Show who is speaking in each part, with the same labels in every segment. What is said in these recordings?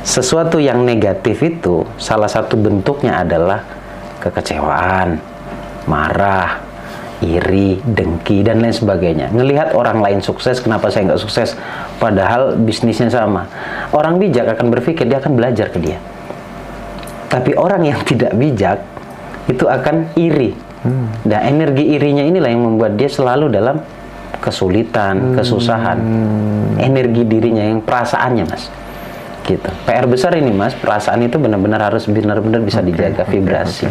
Speaker 1: sesuatu yang negatif itu salah satu bentuknya adalah kekecewaan, marah, iri, dengki, dan lain sebagainya. Ngelihat orang lain sukses, kenapa saya nggak sukses? Padahal bisnisnya sama. Orang bijak akan berpikir, dia akan belajar ke dia. Tapi orang yang tidak bijak, itu akan iri. Dan energi irinya inilah yang membuat dia selalu dalam kesulitan, kesusahan. Energi dirinya, yang perasaannya, Mas. Gitu. PR besar ini, Mas. Perasaan itu benar-benar harus benar-benar bisa dijaga, vibrasi.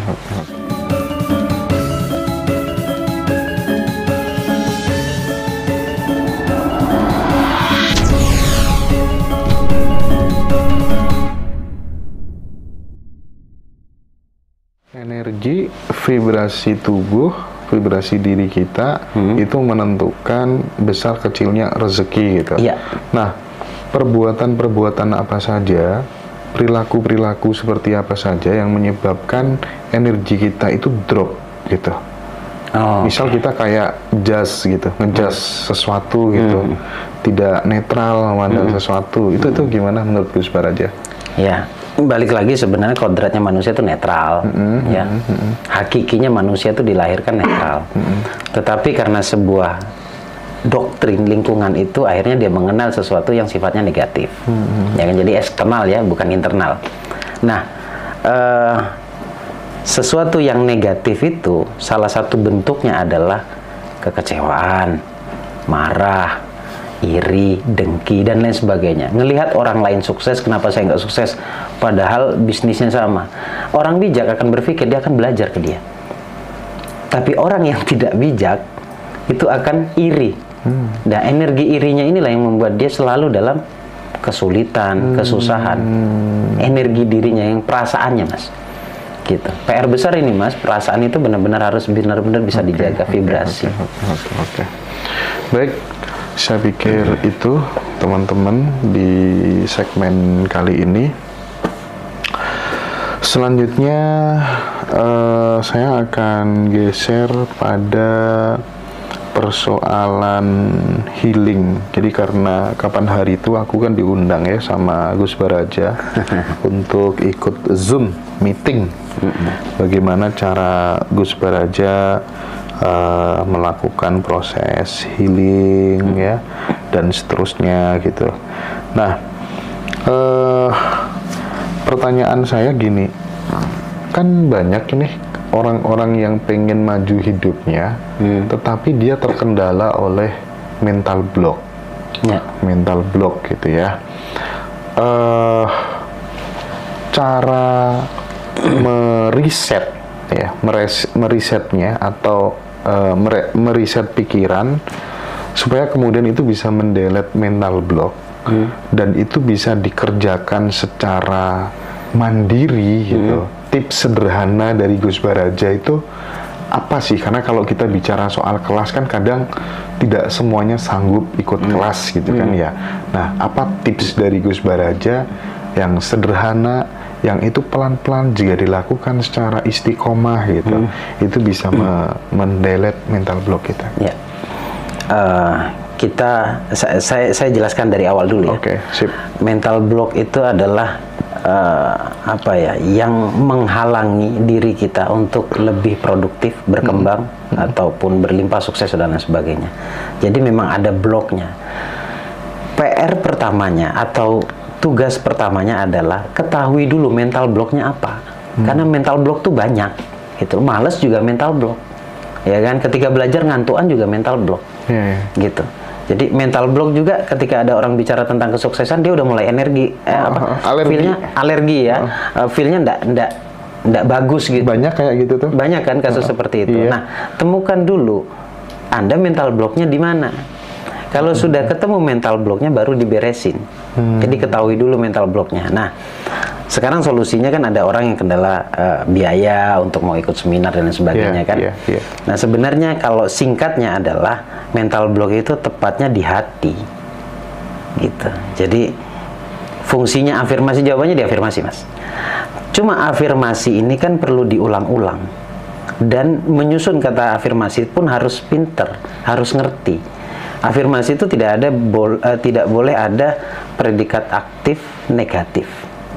Speaker 2: Energi, vibrasi tubuh, vibrasi diri kita itu menentukan besar kecilnya rezeki gitu.
Speaker 1: Iya.
Speaker 2: Nah, perbuatan-perbuatan apa saja, perilaku-perilaku seperti apa saja yang menyebabkan energi kita itu drop gitu. Misal kita kayak jas gitu, ngejas sesuatu gitu, tidak netral memandang sesuatu, itu gimana menurut Gus Baraja?
Speaker 1: Ya, balik lagi sebenarnya kodratnya manusia itu netral, ya. Hakikinya manusia itu dilahirkan netral. Tetapi karena sebuah doktrin lingkungan itu akhirnya dia mengenal sesuatu yang sifatnya negatif. Ya kan, jadi eksternal ya, bukan internal. Nah, sesuatu yang negatif itu salah satu bentuknya adalah kekecewaan, marah, iri, dengki, dan lain sebagainya. Ngelihat orang lain sukses, kenapa saya nggak sukses? Padahal bisnisnya sama. Orang bijak akan berpikir, dia akan belajar ke dia. Tapi orang yang tidak bijak itu akan iri. Dan energi irinya inilah yang membuat dia selalu dalam kesulitan, kesusahan. Energi dirinya, yang perasaannya, Mas. Gitu. PR besar ini, Mas. Perasaan itu benar-benar harus benar-benar bisa dijaga, vibrasi.
Speaker 2: Baik. Saya pikir itu teman-teman di segmen kali ini. Selanjutnya saya akan geser pada persoalan healing. Jadi karena kapan hari itu aku kan diundang ya sama Gus Baraja untuk ikut Zoom meeting. Bagaimana cara Gus Baraja melakukan proses healing ya dan seterusnya gitu. Nah, pertanyaan saya gini, kan banyak ini orang-orang yang pengen maju hidupnya, tetapi dia terkendala oleh mental block, mental block gitu ya. Cara meriset ya, merisetnya atau meriset pikiran supaya kemudian itu bisa mendelete mental block dan itu bisa dikerjakan secara mandiri gitu. Tips sederhana dari Gus Baraja itu apa sih? Karena kalau kita bicara soal kelas kan kadang tidak semuanya sanggup ikut kelas gitu kan ya. Nah, apa tips dari Gus Baraja yang sederhana, yang itu pelan-pelan jika dilakukan secara istiqomah gitu, itu bisa mendelete mental block kita?
Speaker 1: Ya, saya jelaskan dari awal dulu ya.
Speaker 2: Oke, sip.
Speaker 1: Mental block itu adalah apa ya, yang menghalangi diri kita untuk lebih produktif, berkembang, ataupun berlimpah sukses dan lain sebagainya. Jadi memang ada bloknya. PR pertamanya atau tugas pertamanya adalah ketahui dulu mental blocknya apa. Karena mental block tuh banyak. Gitu. Males juga mental block. Ya kan? Ketika belajar ngantuan juga mental block. Gitu. Jadi mental block juga ketika ada orang bicara tentang kesuksesan, dia udah mulai feel-nya alergi ya, feel-nya ndak bagus gitu.
Speaker 2: Banyak kayak gitu tuh.
Speaker 1: Banyak kan kasus seperti itu. Nah, temukan dulu Anda mental blocknya di mana. Kalau sudah ketemu mental blocknya, baru diberesin. Jadi ketahui dulu mental blocknya. Nah, sekarang solusinya kan ada orang yang kendala biaya untuk mau ikut seminar dan sebagainya kan. Nah, sebenarnya kalau singkatnya adalah mental block itu tepatnya di hati. Gitu. Jadi fungsinya afirmasi, jawabannya di afirmasi, Mas. Cuma afirmasi ini kan perlu diulang-ulang. Dan menyusun kata afirmasi pun harus pinter, harus ngerti. Afirmasi itu tidak boleh ada predikat aktif negatif.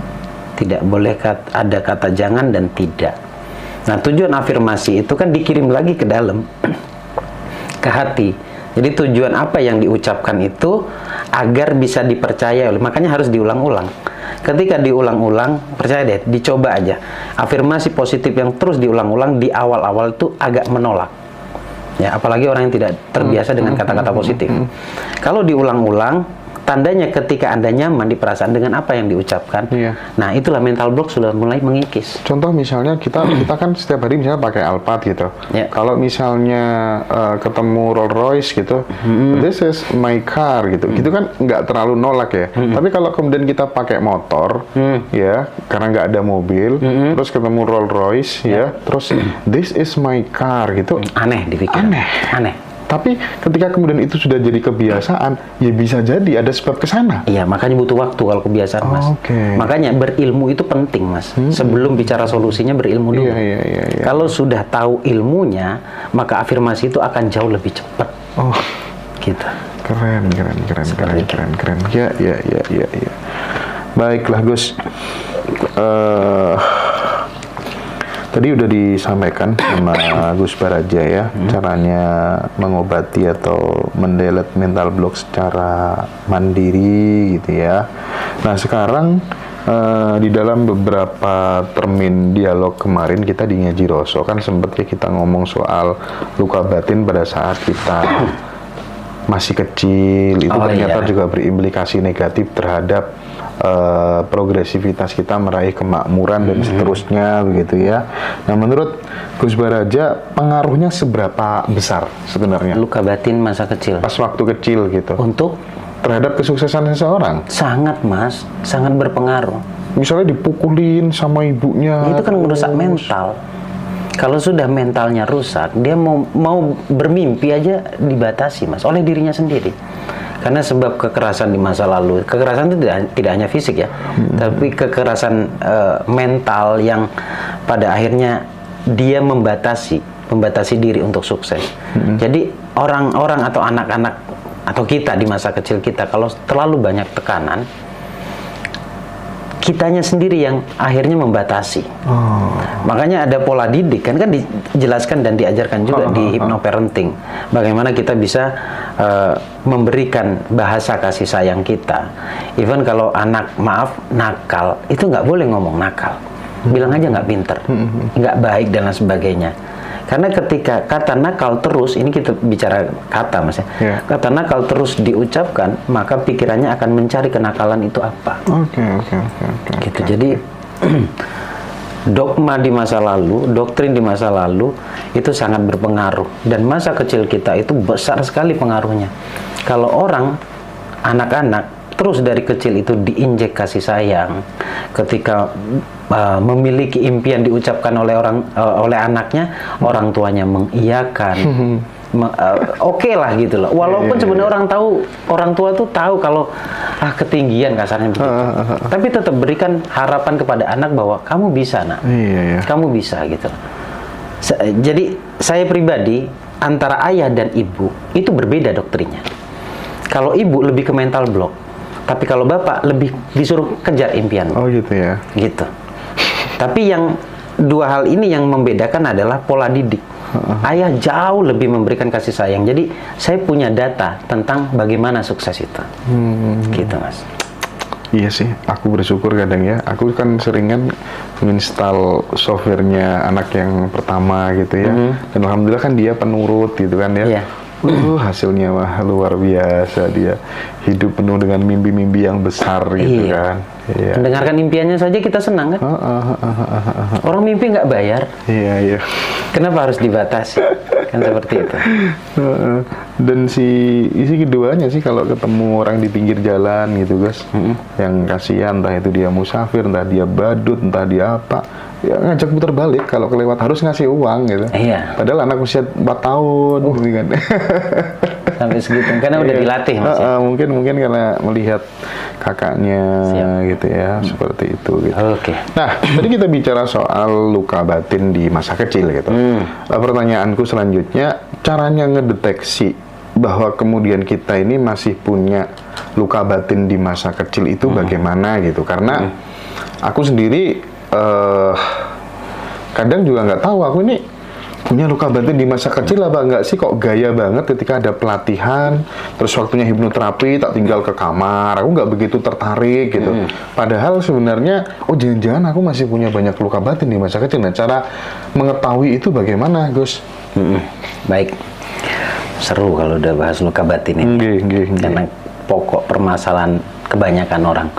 Speaker 1: Tidak boleh ada kata jangan dan tidak. Nah, tujuan afirmasi itu kan dikirim lagi ke dalam, ke hati. Jadi tujuan apa yang diucapkan itu agar bisa dipercaya oleh, makanya harus diulang-ulang. Ketika diulang-ulang, percaya deh, dicoba aja. Afirmasi positif yang terus diulang-ulang di awal-awal itu agak menolak. Ya, apalagi orang yang tidak terbiasa dengan kata-kata positif. Kalau diulang-ulang, tandanya ketika Anda nyaman di perasaan dengan apa yang diucapkan, nah itulah mental block sudah mulai mengikis.
Speaker 2: Contoh misalnya kita kan setiap hari misalnya pakai Alphard gitu. Kalau misalnya ketemu Rolls Royce gitu, this is my car gitu. Gitu kan nggak terlalu nolak ya. Tapi kalau kemudian kita pakai motor, ya, karena nggak ada mobil, terus ketemu Rolls Royce, ya, terus this is my car gitu.
Speaker 1: Aneh dipikir. Aneh.
Speaker 2: Tapi ketika kemudian itu sudah jadi kebiasaan, ya bisa jadi ada sebab ke sana.
Speaker 1: Iya, makanya butuh waktu kalau kebiasaan, Mas. Makanya berilmu itu penting, Mas. Sebelum bicara solusinya, berilmu dulu. Kalau sudah tahu ilmunya, maka afirmasi itu akan jauh lebih cepat. Gitu.
Speaker 2: Keren. Ya. Baiklah, Gus. Tadi udah disampaikan sama Gus Baraja ya, caranya mengobati atau mendelete mental block secara mandiri gitu ya. Nah, sekarang di dalam beberapa termin dialog kemarin kita di Ngaji Roso kan sempat ya kita ngomong soal luka batin pada saat kita masih kecil, itu ternyata juga berimplikasi negatif terhadap progresivitas kita meraih kemakmuran dan seterusnya begitu ya. Nah, menurut Gus Baraja pengaruhnya seberapa besar sebenarnya
Speaker 1: luka batin masa kecil
Speaker 2: pas waktu kecil gitu
Speaker 1: untuk
Speaker 2: terhadap kesuksesan seseorang?
Speaker 1: Sangat, Mas, sangat berpengaruh.
Speaker 2: Misalnya dipukulin sama ibunya,
Speaker 1: itu kan merusak mental. Kalau sudah mentalnya rusak, dia mau bermimpi aja dibatasi, Mas, oleh dirinya sendiri. Karena sebab kekerasan di masa lalu, kekerasan itu tidak hanya fisik ya, tapi kekerasan mental yang pada akhirnya dia membatasi diri untuk sukses. Jadi orang-orang atau anak-anak atau kita di masa kecil kita, kalau terlalu banyak tekanan, kitanya sendiri yang akhirnya membatasi. Makanya ada pola didik kan dijelaskan dan diajarkan juga di hypnoparenting. Bagaimana kita bisa memberikan bahasa kasih sayang kita. Even kalau anak nakal, itu nggak boleh ngomong nakal. Bilang aja nggak pinter, nggak baik dan lain sebagainya. Karena ketika kata nakal terus, ini kita bicara kata, Mas ya. Kata nakal terus diucapkan, maka pikirannya akan mencari kenakalan itu apa. Gitu. Jadi dogma di masa lalu, doktrin di masa lalu itu sangat berpengaruh, dan masa kecil kita itu besar sekali pengaruhnya. Kalau anak-anak terus dari kecil itu diinjek kasih sayang, ketika memiliki impian diucapkan oleh anaknya, orang tuanya mengiyakan, oke lah gitu loh. Walaupun sebenarnya orang tua tuh tahu kalau ketinggian kasarnya begitu, tapi tetap berikan harapan kepada anak bahwa kamu bisa, nak, kamu bisa gitu. Jadi saya pribadi antara ayah dan ibu itu berbeda doktrinnya. Kalau ibu lebih ke mental block, tapi kalau bapak lebih disuruh kejar impian.
Speaker 2: Gitu ya.
Speaker 1: Gitu. Tapi yang dua hal ini yang membedakan adalah pola didik. Ayah jauh lebih memberikan kasih sayang. Jadi saya punya data tentang bagaimana sukses itu. Gitu, Mas.
Speaker 2: Iya sih, aku bersyukur kadang ya. Aku kan seringan menginstal softwarenya anak yang pertama gitu ya. Dan alhamdulillah kan dia penurut gitu kan ya. Hasilnya mah luar biasa, dia hidup penuh dengan mimpi-mimpi yang besar gitu kan.
Speaker 1: Mendengarkan impiannya saja kita senang kan. Orang mimpi nggak bayar. Kenapa harus dibatasi? Kan seperti itu.
Speaker 2: Dan si keduanya sih kalau ketemu orang di pinggir jalan gitu, guys, yang kasihan, entah itu dia musafir, entah dia badut, entah dia apa, ya ngajak putar balik. Kalau kelewat harus ngasih uang gitu. Padahal anak usia 4 tahun gitu kan.
Speaker 1: Sampai segitu karena udah dilatih, Mas.
Speaker 2: Mungkin karena melihat kakaknya gitu ya, seperti itu gitu. Nah, tadi kita bicara soal luka batin di masa kecil gitu. Pertanyaanku selanjutnya, caranya ngedeteksi bahwa kemudian kita ini masih punya luka batin di masa kecil itu bagaimana gitu? Karena aku sendiri kadang juga nggak tahu aku ini punya luka batin di masa kecil apa enggak sih, kok gaya banget ketika ada pelatihan, terus waktunya hipnoterapi tak tinggal ke kamar, aku nggak begitu tertarik gitu. Padahal sebenarnya, oh jangan-jangan aku masih punya banyak luka batin di masa kecil. Nah, cara mengetahui itu bagaimana, Gus?
Speaker 1: Baik, seru kalau udah bahas luka batin ini, karena pokok permasalahan kebanyakan orang.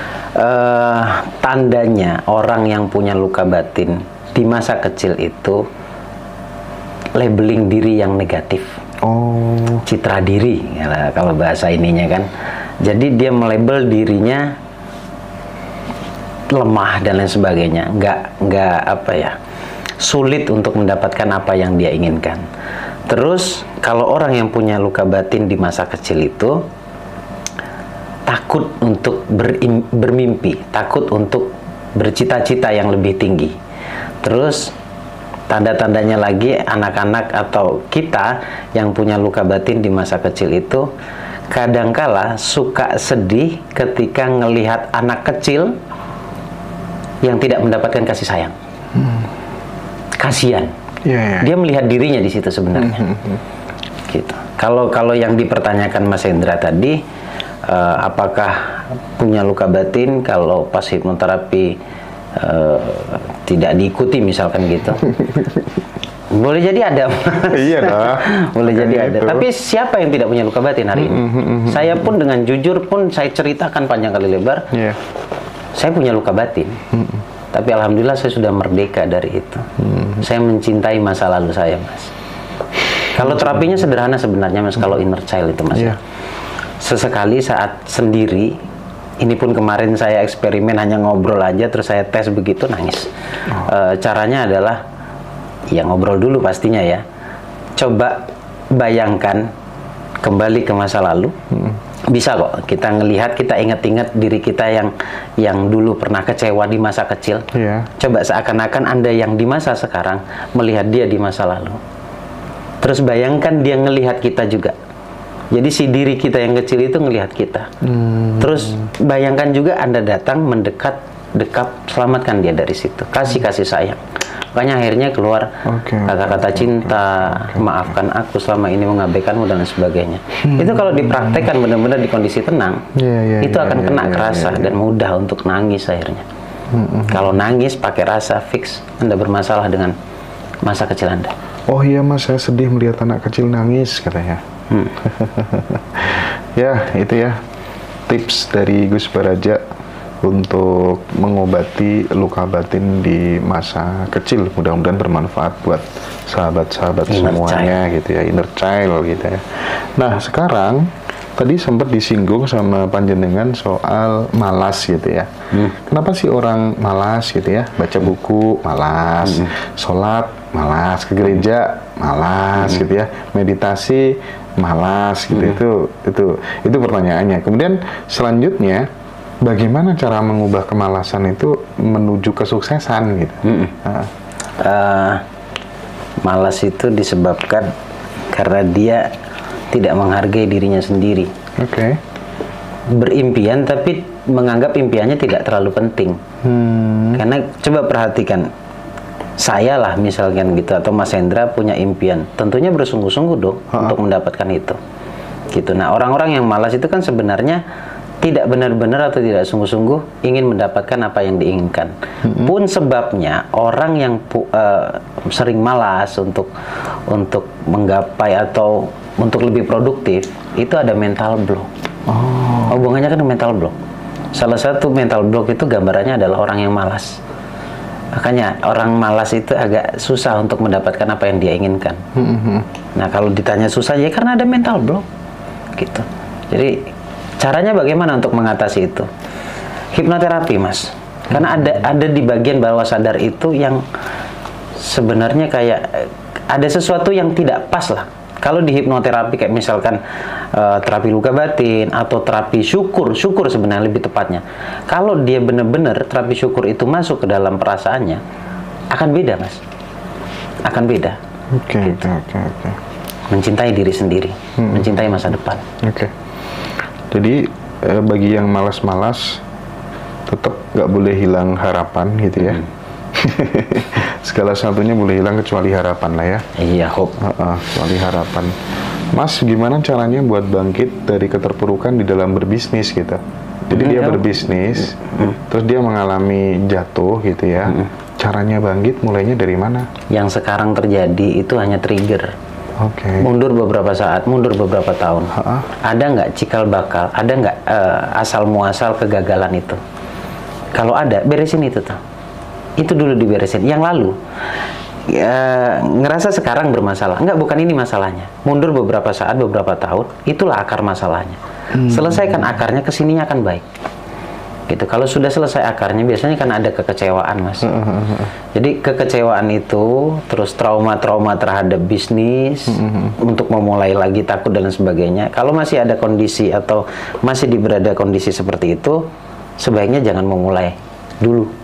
Speaker 1: Tandanya orang yang punya luka batin di masa kecil itu labeling diri yang negatif. Citra diri ya, kalau bahasa ininya kan. Jadi dia melabel dirinya lemah dan lain sebagainya, nggak apa ya, sulit untuk mendapatkan apa yang dia inginkan. Terus kalau orang yang punya luka batin di masa kecil itu takut untuk bermimpi, takut untuk bercita-cita yang lebih tinggi. Terus tanda-tandanya lagi, anak-anak atau kita yang punya luka batin di masa kecil itu kadangkala suka sedih ketika ngelihat anak kecil yang tidak mendapatkan kasih sayang. Kasihan. Dia melihat dirinya di situ sebenarnya. Gitu. Kalau yang dipertanyakan Mas Hendra tadi, apakah punya luka batin kalau pas hipnoterapi tidak diikuti misalkan gitu? Boleh jadi ada.
Speaker 2: Iya dah.
Speaker 1: Boleh jadi ada. Itu. Tapi siapa yang tidak punya luka batin hari ini? Saya pun dengan jujur pun saya ceritakan panjang kali lebar. Saya punya luka batin. Tapi alhamdulillah saya sudah merdeka dari itu. Saya mencintai masa lalu saya, Mas. Kalau terapinya sederhana sebenarnya, Mas. Kalau inner child itu, Mas. Sesekali saat sendiri, ini pun kemarin saya eksperimen hanya ngobrol aja, terus saya tes begitu, nangis. Caranya adalah, ya ngobrol dulu pastinya ya. Coba bayangkan kembali ke masa lalu. Bisa kok kita ngelihat, kita ingat-ingat diri kita yang dulu pernah kecewa di masa kecil. Coba seakan-akan Anda yang di masa sekarang melihat dia di masa lalu. Terus bayangkan dia ngelihat kita juga. Jadi si diri kita yang kecil itu ngelihat kita. Terus bayangkan juga Anda datang, mendekat, selamatkan dia dari situ. Kasih sayang. Makanya akhirnya keluar kata-kata cinta, maafkan aku selama ini mengabaikanmu dan sebagainya. Itu kalau dipraktekkan benar-benar di kondisi tenang, itu akan kena kerasa dan mudah untuk nangis akhirnya. Kalau nangis pakai rasa, fix Anda bermasalah dengan masa kecil Anda.
Speaker 2: Oh iya Mas, saya sedih melihat anak kecil nangis katanya. Ya, itu ya tips dari Gus Baraja untuk mengobati luka batin di masa kecil. Mudah-mudahan bermanfaat buat sahabat-sahabat semuanya gitu ya, inner child gitu ya. Nah, sekarang tadi sempat disinggung sama panjenengan soal malas gitu ya. Kenapa sih orang malas gitu ya? Baca buku malas, sholat malas, ke gereja malas gitu ya, meditasi malas gitu. Itu pertanyaannya. Kemudian selanjutnya, bagaimana cara mengubah kemalasan itu menuju kesuksesan gitu?
Speaker 1: Malas itu disebabkan karena dia tidak menghargai dirinya sendiri. Berimpian tapi menganggap impiannya tidak terlalu penting. Karena coba perhatikan, saya lah misalkan gitu, atau Mas Hendra punya impian, tentunya bersungguh-sungguh dong untuk mendapatkan itu. Gitu. Nah, orang-orang yang malas itu kan sebenarnya tidak benar-benar atau tidak sungguh-sungguh ingin mendapatkan apa yang diinginkan. Pun sebabnya orang yang sering malas untuk menggapai atau untuk lebih produktif, itu ada mental block. Hubungannya kan mental block. Salah satu mental block itu gambarannya adalah orang yang malas. Makanya orang malas itu agak susah untuk mendapatkan apa yang dia inginkan. Nah, kalau ditanya susah, ya karena ada mental block. Gitu. Jadi caranya bagaimana untuk mengatasi itu? Hipnoterapi, Mas. Karena ada di bagian bawah sadar itu yang sebenarnya kayak ada sesuatu yang tidak pas lah. Kalau di hipnoterapi kayak misalkan terapi luka batin atau terapi syukur sebenarnya lebih tepatnya. Kalau dia benar-benar terapi syukur itu masuk ke dalam perasaannya, akan beda, Mas. Akan beda.
Speaker 2: Gitu.
Speaker 1: Mencintai diri sendiri, mencintai masa depan.
Speaker 2: Jadi bagi yang malas-malas, tetap nggak boleh hilang harapan gitu ya. Segala sesuatunya boleh hilang kecuali harapan lah ya.
Speaker 1: Iya, hope.
Speaker 2: Kecuali harapan. Mas, gimana caranya buat bangkit dari keterpurukan di dalam berbisnis gitu? Jadi dia berbisnis, terus dia mengalami jatuh gitu ya. Caranya bangkit mulainya dari mana?
Speaker 1: Yang sekarang terjadi itu hanya trigger. Mundur beberapa saat, mundur beberapa tahun. Ada nggak cikal bakal? Ada nggak asal muasal kegagalan itu? Kalau ada, beresin itu tuh. Itu dulu diberesin. Yang lalu ngerasa sekarang bermasalah. Enggak, bukan ini masalahnya. Mundur beberapa saat, beberapa tahun, itulah akar masalahnya. Selesaikan akarnya, kesininya akan baik. Gitu. Kalau sudah selesai akarnya, biasanya kan ada kekecewaan, Mas. Jadi kekecewaan itu, terus trauma-trauma terhadap bisnis, untuk memulai lagi takut dan sebagainya. Kalau masih ada kondisi atau masih berada kondisi seperti itu, sebaiknya jangan memulai dulu.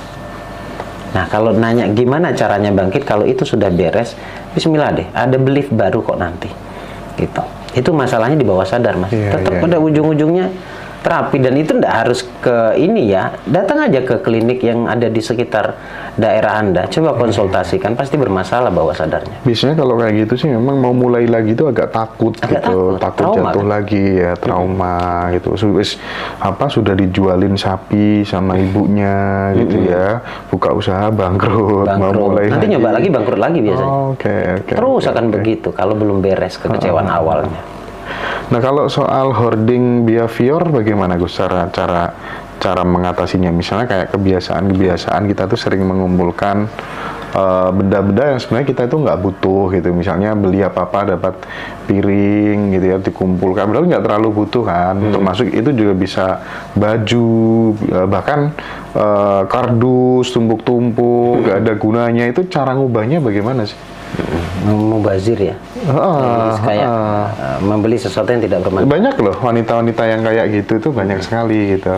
Speaker 1: Nah, kalau nanya gimana caranya bangkit, kalau itu sudah beres, bismillah deh, ada belief baru kok nanti. Gitu. Itu masalahnya di bawah sadar, Mas. Tetap pada ujung-ujungnya terapi, dan itu ndak harus ke ini ya. Datang aja ke klinik yang ada di sekitar daerah Anda. Coba konsultasikan, pasti bermasalah bawah sadarnya.
Speaker 2: Biasanya kalau kayak gitu sih memang mau mulai lagi itu agak takut gitu. Takut
Speaker 1: trauma,
Speaker 2: jatuh lagi ya, trauma gitu. Sudah dijualin sapi sama ibunya gitu ya. Buka usaha bangkrut. Mau mulai
Speaker 1: nanti
Speaker 2: lagi.
Speaker 1: Nyoba lagi bangkrut lagi biasanya. Terus akan
Speaker 2: Oke.
Speaker 1: begitu kalau belum beres kekecewaan awalnya.
Speaker 2: Nah, kalau soal hoarding behavior bagaimana Gus, cara mengatasinya? Misalnya kayak kebiasaan kita tuh sering mengumpulkan benda-benda yang sebenarnya kita itu nggak butuh gitu. Misalnya beli apa-apa dapat piring gitu ya, dikumpulkan, padahal nggak terlalu butuh kan. Termasuk itu juga bisa baju, bahkan kardus tumpuk-tumpuk nggak ada gunanya. Itu cara ngubahnya bagaimana sih?
Speaker 1: Mubazir ya. Kayak membeli sesuatu yang tidak bermanfaat.
Speaker 2: Banyak loh wanita-wanita yang kayak gitu, itu banyak sekali gitu.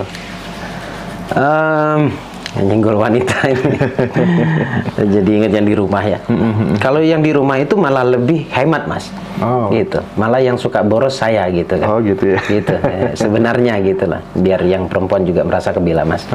Speaker 1: Nyenggol wanita ini. Jadi ingat yang di rumah ya. Kalau yang di rumah itu malah lebih hemat, Mas. Gitu. Malah yang suka boros saya gitu kan.
Speaker 2: Gitu ya.
Speaker 1: Gitu. Sebenarnya gitu lah. Biar yang perempuan juga merasa kebela, Mas.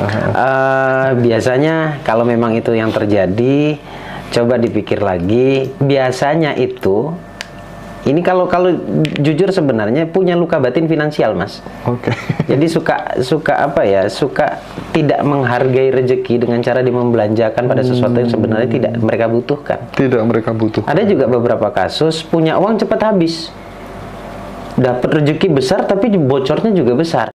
Speaker 1: Biasanya kalau memang itu yang terjadi, coba dipikir lagi. Biasanya itu, ini kalau jujur sebenarnya punya luka batin finansial, Mas. Jadi suka apa ya? Suka tidak menghargai rezeki dengan cara membelanjakan pada sesuatu yang sebenarnya tidak mereka butuhkan. Ada juga beberapa kasus punya uang cepat habis, dapat rezeki besar tapi bocornya juga besar.